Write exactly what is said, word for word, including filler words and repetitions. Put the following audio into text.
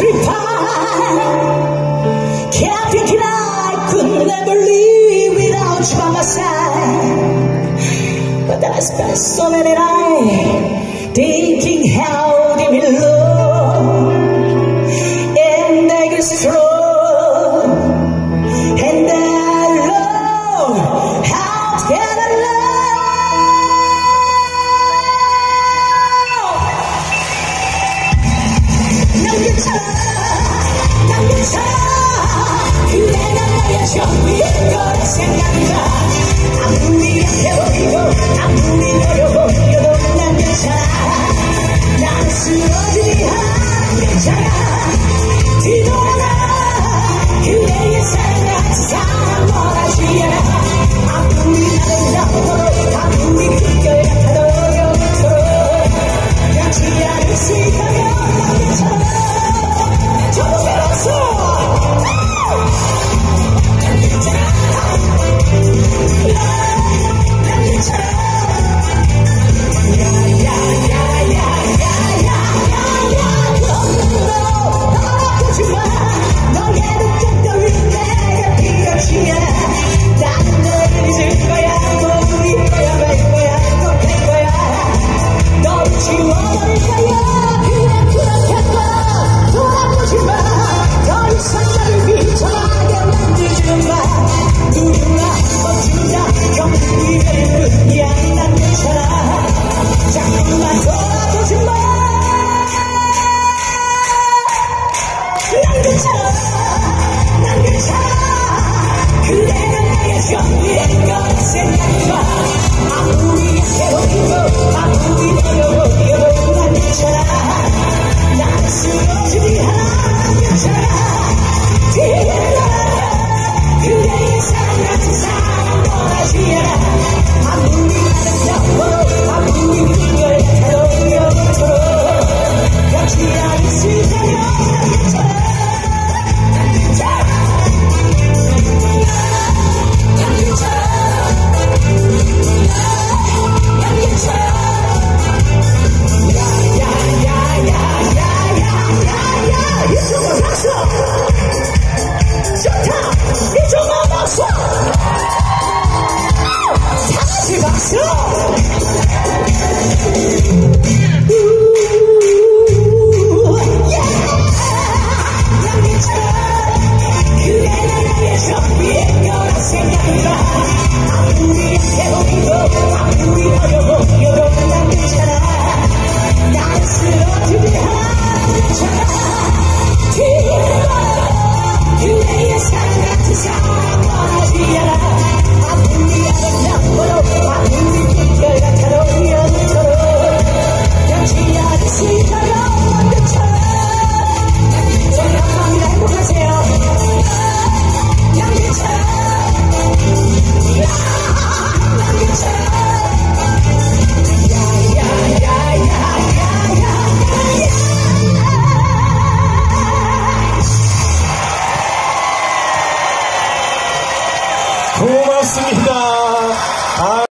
petrified. Can't think it, I could never live without you by my side. But then I spent so many nights thinking how deep in love and make it strong. And I love, how can I love? 남겨쳐라, 남겨쳐라. 그대가 나의 전부인 걸 생각나. 아무리 약해 보이고 아무리 어려 보여도 난 괜찮아. 난 쓰러지지 않아. 괜찮아.